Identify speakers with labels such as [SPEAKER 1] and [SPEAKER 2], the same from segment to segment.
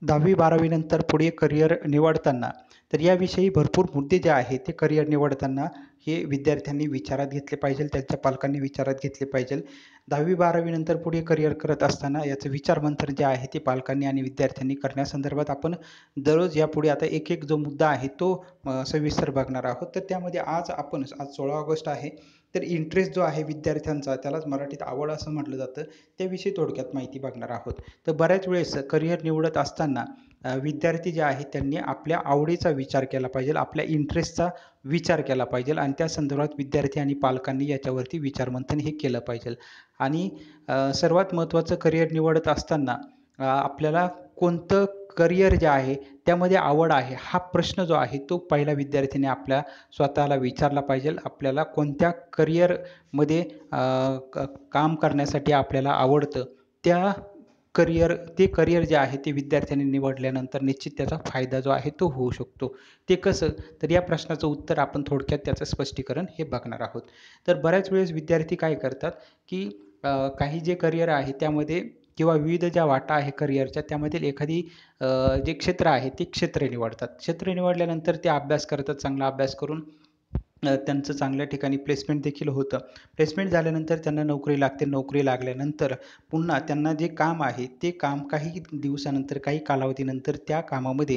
[SPEAKER 1] 10वी-12वी नंतर पुढे करिअर निवडताना, तर याविषयी भरपूर मुद्दे जे आहेत ते करिअर निवडताना हे विद्यार्थ्यांनी विचारात घेतले पाहिजे, त्यांच्या पालकांनी विचारात घेतले पाहिजे. 10वी-12वी नंतर पुढे करिअर करत असताना याचं विचारमंथन जे आहे ते पालकांनी आणि विद्यार्थ्यांनी करण्यासंदर्भात आपण दररोज यापुढे आता एक-एक जो मुद्दा आहे तो सविस्तर बघणार आहोत. तर त्यामध्ये आज 16 ऑगस्ट आहे. तर इंटरेस्ट जो आहे विद्यार्थ्यांचा त्यालाच मराठीत आवड असं म्हटलं जातं, त्याविषयी थोडक्यात माहिती बघणार आहोत. तर बऱ्याच वेळेस करिअर निवडत असताना विद्यार्थी जे आहेत त्यांनी आपल्या आवडीचा विचार केला पाहिजे, आपल्या इंटरेस्टचा विचार केला पाहिजे आणि त्या संदर्भात विद्यार्थी आणि पालकांनी याच्यावरती विचारमंथन हे केलं पाहिजे. आणि सर्वात महत्त्वाचं करिअर निवडत असताना आपल्याला कोणतं करिअर जे आहे त्यामध्ये आवड आहे, हा प्रश्न जो आहे तो पहिला विद्यार्थ्याने आपल्या स्वतःला विचारला पाहिजे. आपल्याला कोणत्या करिअरमध्ये काम करण्यासाठी आपल्याला आवडतं, ते करिअर जे आहे ते विद्यार्थ्यांनी निवडल्यानंतर निश्चित त्याचा फायदा जो आहे तो होऊ शकतो. ते कसं? तर या प्रश्नाचं उत्तर आपण थोडक्यात त्याचं स्पष्टीकरण हे बघणार आहोत. तर बऱ्याच वेळेस विद्यार्थी काय करतात, की काही जे करिअर आहे त्यामध्ये किंवा विविध ज्या वाटा आहे करिअरच्या त्यामधील एखादी जे क्षेत्र आहे ते क्षेत्र निवडतात. क्षेत्र निवडल्यानंतर ते अभ्यास करतात, चांगला अभ्यास करून त्यांचं चांगल्या ठिकाणी प्लेसमेंट देखील होतं. प्लेसमेंट झाल्यानंतर त्यांना नोकरी लागते. नोकरी लागल्यानंतर पुन्हा त्यांना जे काम आहे, ते काम काही दिवसानंतर, काही कालावधीनंतर त्या कामामध्ये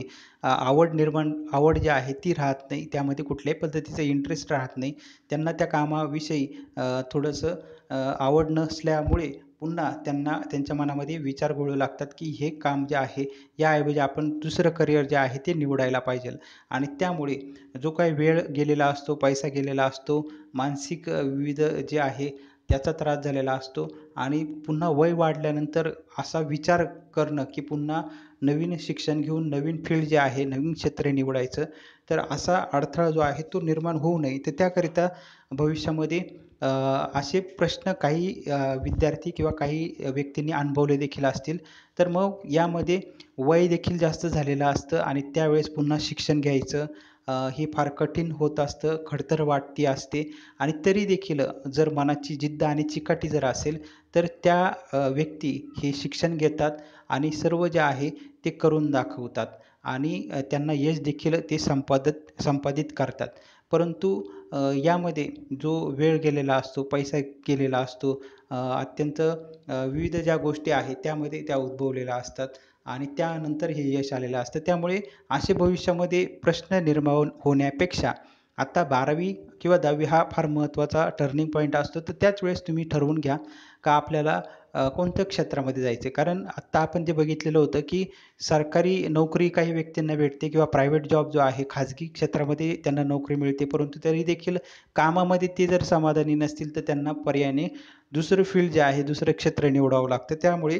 [SPEAKER 1] आवड जी आहे ती राहत नाही. त्यामध्ये कुठल्याही पद्धतीचा इंटरेस्ट राहत नाही. त्यांना त्या कामाविषयी थोडंसं आवड नसल्यामुळे पुन्हा त्यांना त्यांच्या मनामध्ये विचार घोळू लागतात, की हे काम जे आहे, याऐवजी आपण दुसरं करिअर जे आहे ते निवडायला पाहिजे आणि त्यामुळे जो काही वेळ गेलेला असतो, पैसा गेलेला असतो, मानसिक विविध जे आहे त्याचा त्रास झालेला असतो आणि पुन्हा वय वाढल्यानंतर असा विचार करणं, की पुन्हा नवीन शिक्षण घेऊन नवीन फील्ड जे आहे, नवीन क्षेत्र निवडायचं. तर असा अडथळा जो आहे तो निर्माण होऊ नये. तर त्याकरिता भविष्यामध्ये असे प्रश्न काही विद्यार्थी किंवा काही व्यक्तींनी अनुभवले देखील असतील. तर मग यामध्ये वय देखील जास्त झालेलं असतं आणि त्यावेळेस पुन्हा शिक्षण घ्यायचं हे फार कठीण होत असतं, खडतर वाटती असते आणि तरी देखील जर मनाची जिद्द आणि चिकाटी जर असेल, तर त्या व्यक्ती हे शिक्षण घेतात आणि सर्व जे आहे ते करून दाखवतात आणि त्यांना यश देखील ते संपादित करतात. परंतु यामध्ये जो वेळ गेलेला असतो, पैसा गेलेला असतो, अत्यंत विविध ज्या गोष्टी आहेत त्यामध्ये त्या उद्भवलेल्या असतात आणि त्यानंतर हे यश आलेलं असतं. त्यामुळे असे भविष्यामध्ये प्रश्न निर्माण होण्यापेक्षा आता 12वी किंवा 10वी हा फार महत्त्वाचा टर्निंग पॉईंट असतो. तर त्याच वेळेस तुम्ही ठरवून घ्या का आपल्याला कोणत्या क्षेत्रामध्ये जायचं आहे. कारण आत्ता आपण जे बघितलेलं होतं, की सरकारी नोकरी काही व्यक्तींना भेटते किंवा प्रायव्हेट जॉब जो आहे खाजगी क्षेत्रामध्ये त्यांना नोकरी मिळते. परंतु तरी देखील कामामध्ये ते जर समाधानी नसतील, तर त्यांना पर्यायाने दुसरं फील्ड जे आहे, दुसरं क्षेत्र निवडावं लागतं. त्यामुळे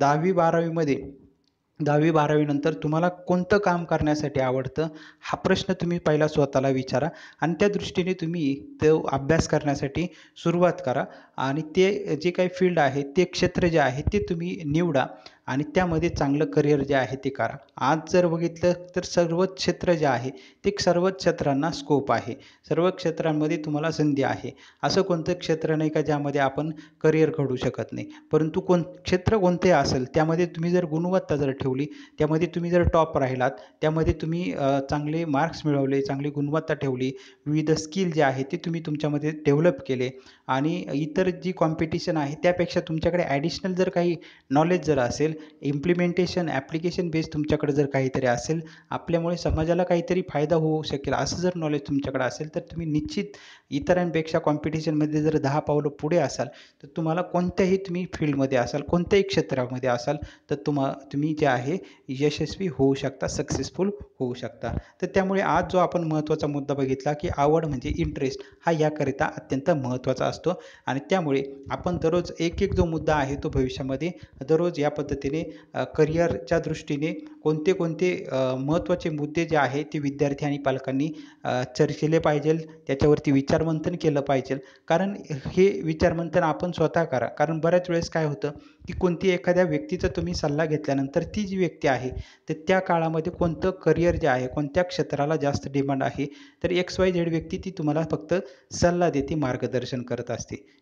[SPEAKER 1] 10वी-12वी नंतर तुम्हाला कोणतं काम करण्यासाठी आवडतं? हा प्रश्न तुम्ही पहिला स्वतःला विचारा आणि त्या दृष्टीने तुम्ही तो अभ्यास करण्यासाठी सुरुवात करा आणि ते जे काही फील्ड आहे, ते क्षेत्र जे आहे ते तुम्ही निवडा आणि त्यामध्ये चांगलं करिअर जे आहे ते करा. आज जर बघितलं तर सर्वच क्षेत्र जे आहे, ते सर्वच क्षेत्रांना स्कोप आहे. सर्व क्षेत्रांमध्ये तुम्हाला संधी आहे. असं कोणतं क्षेत्र नाही का ज्यामध्ये आपण करिअर घडवू शकत नाही. परंतु क्षेत्र कोणतेही असेल त्यामध्ये तुम्ही जर गुणवत्ता जर ठेवली, त्यामध्ये तुम्ही जर टॉप राहिलात, त्यामध्ये तुम्ही चांगले मार्क्स मिळवले, चांगली गुणवत्ता ठेवली, विविध स्किल जे आहे ते तुम्ही तुमच्यामध्ये डेव्हलप केले आणि इतर जी कॉम्पिटिशन आहे त्यापेक्षा तुमच्याकडे ॲडिशनल जर काही नॉलेज जर असेल, इम्प्लिमेंटेशन, ॲप्लिकेशन बेस तुमच्याकडे जर काहीतरी असेल, आपल्यामुळे समाजाला काहीतरी फायदा होऊ शकेल असं जर नॉलेज तुमच्याकडे असेल, तर तुम्ही निश्चित इतरांपेक्षा कॉम्पिटिशनमध्ये जर 10 पावलं पुढे असाल, तर तुम्हाला तुम्ही फील्डमध्ये असाल, कोणत्याही क्षेत्रामध्ये असाल, तर तुम्ही जे आहे यशस्वी होऊ शकता, सक्सेसफुल होऊ शकता. तर त्यामुळे आज जो आपण महत्त्वाचा मुद्दा बघितला, की आवड म्हणजे इंटरेस्ट हा याकरिता अत्यंत महत्त्वाचा असतो आणि त्यामुळे आपण दररोज एक-एक जो मुद्दा आहे तो भविष्यामध्ये दररोज या पद्धतीने करिअरच्या दृष्टीने कोणते महत्त्वाचे मुद्दे जे आहेत ते विद्यार्थी आणि पालकांनी चर्चिले पाहिजे, त्याच्यावरती विचारमंथन केलं पाहिजे. कारण हे विचारमंथन आपण स्वतः करा. कारण बऱ्याच वेळेस काय होतं, की कोणती एखाद्या व्यक्तीचा तुम्ही सल्ला घेतल्यानंतर ती जी व्यक्ती आहे, तर त्या काळामध्ये कोणतं करिअर जे आहे, कोणत्या क्षेत्राला जास्त डिमांड आहे, तर XYZ व्यक्ती ती तुम्हाला फक्त सल्ला देते, मार्गदर्शन करत असते.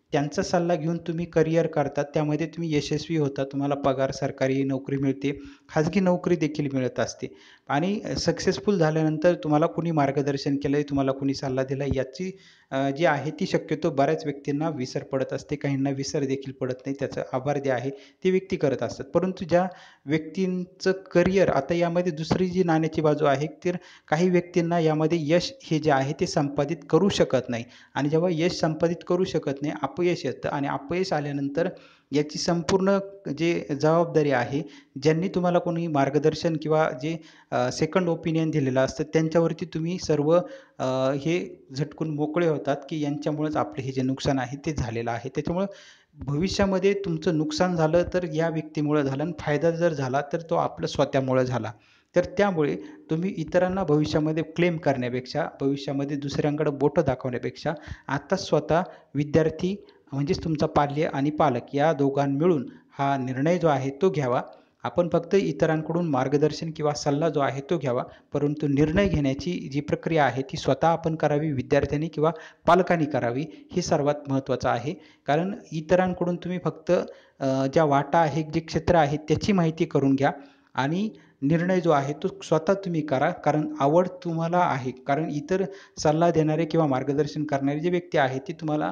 [SPEAKER 1] त्यांचा सल्ला घेऊन तुम्ही करिअर करतात, त्यामध्ये तुम्ही यशस्वी होता. तुम्हाला पगार, सरकारी नोकरी मिळते, खाजगी नोकरी देखील मिळत असते आणि सक्सेसफुल झाल्यानंतर तुम्हाला कुणी मार्गदर्शन केलंय, तुम्हाला कुणी सल्ला दिलाय याची जी आहे ती शक्यतो बऱ्याच व्यक्तींना विसर पडत असते. काहींना विसर देखील पडत नाही. त्याचा आभार जे आहे ते व्यक्ती करत असतात. परंतु ज्या व्यक्तींचं करिअर आता यामध्ये दुसरी जी नाण्याची बाजू आहे, तर काही व्यक्तींना यामध्ये यश हे जे आहे ते संपादित करू शकत नाही आणि जेव्हा यश संपादित करू शकत नाही, अपयश येतं आणि अपयश आल्यानंतर याची संपूर्ण जे जबाबदारी आहे, ज्यांनी तुम्हाला कोणी मार्गदर्शन किंवा जे सेकंड ओपिनियन दिलेलं असतं, त्यांच्यावरती तुम्ही सर्व हे झटकून मोकळे होतात, की यांच्यामुळेच आपले हे जे नुकसान आहे ते झालेलं आहे. त्याच्यामुळं भविष्यामध्ये तुमचं नुकसान झालं तर या व्यक्तीमुळं झालं आणि फायदा जर झाला तर तो आपलं स्वतःमुळं झाला. तर त्यामुळे तुम्ही इतरांना भविष्यामध्ये क्लेम करण्यापेक्षा, भविष्यामध्ये दुसऱ्यांकडे बोटं दाखवण्यापेक्षा आत्ताच स्वतः विद्यार्थी म्हणजेच तुमचा पाल्य आणि पालक या दोघांनी मिळून हा निर्णय जो आहे तो घ्यावा. आपण फक्त इतरांकडून मार्गदर्शन किंवा सल्ला जो आहे तो घ्यावा. परंतु निर्णय घेण्याची जी प्रक्रिया आहे ती स्वतः आपण करावी, विद्यार्थ्यांनी किंवा पालकांनी करावी. हे सर्वात महत्त्वाचं आहे. कारण इतरांकडून तुम्ही फक्त ज्या वाटा आहे, जे क्षेत्र आहे त्याची माहिती करून घ्या आणि निर्णय जो आहे तो स्वतः तुम्ही करा. कारण आवड तुम्हाला आहे. कारण इतर सल्ला देणारे किंवा मार्गदर्शन करणारे जे व्यक्ती आहेत ते तुम्हाला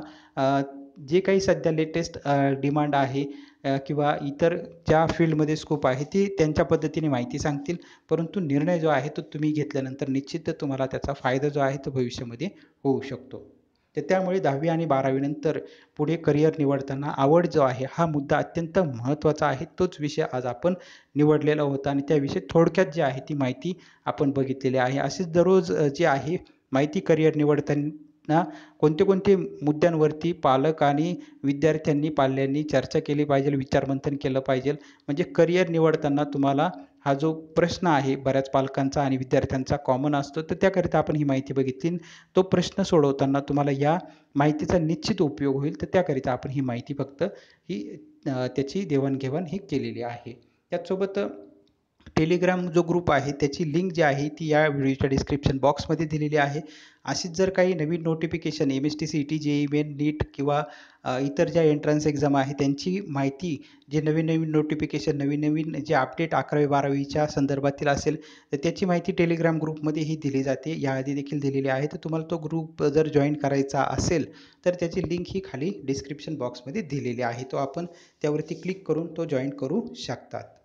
[SPEAKER 1] जे काही सध्या लेटेस्ट डिमांड आहे किंवा इतर ज्या फील्डमध्ये स्कोप आहे ती त्यांच्या पद्धतीने माहिती सांगतील. परंतु निर्णय जो आहे तो तुम्ही घेतल्यानंतर निश्चित तुम्हाला त्याचा फायदा जो आहे तो भविष्यामध्ये होऊ शकतो. तर त्यामुळे 10वी आणि 12वी नंतर पुढे करिअर निवडताना आवड जो आहे हा मुद्दा अत्यंत महत्त्वाचा आहे. तोच विषय आज आपण निवडलेला होता आणि त्याविषयी थोडक्यात जी आहे ती माहिती आपण बघितलेली आहे. अशीच दररोज जी आहे माहिती करिअर निवडताना कोणते मुद्द्यांवरती पालक आणि विद्यार्थ्यांनी, पाल्यांनी चर्चा केली पाहिजे, विचारमंथन केलं पाहिजे. म्हणजे करिअर निवडताना तुम्हाला हा जो प्रश्न आहे बऱ्याच पालकांचा आणि विद्यार्थ्यांचा कॉमन असतो, तर त्याकरिता आपण ही माहिती बघितली. तो प्रश्न सोडवताना तुम्हाला या माहितीचा निश्चित उपयोग होईल. तर त्याकरिता आपण ही माहिती फक्त ही त्याची देवाण-घेवाण ही केलेली आहे. त्याचसोबत टेलिग्राम जो ग्रुप आहे त्याची लिंक जी आहे ती या व्हिडिओच्या डिस्क्रिप्शन बॉक्समध्ये दिलेली आहे. अशीच जर काही नवीन notification M S T, C E T, J E main, NEET किंवा इतर ज्या एंट्रन्स एक्झाम आहे त्यांची माहिती, जे नवीन-नवीन नोटिफिकेशन, नवीन-नवीन जे अपडेट 11वी-12वीच्या संदर्भातील असेल, तर त्याची माहिती टेलिग्राम ग्रुपमध्येही दिली जाते. याआधी देखील दिलेली आहे. तर तुम्हाला तो ग्रुप जर जॉइन करायचा असेल, तर त्याची लिंक ही खाली डिस्क्रिप्शन बॉक्समध्ये दिलेली आहे. तो आपण त्यावरती क्लिक करून तो जॉइन करू शकतात.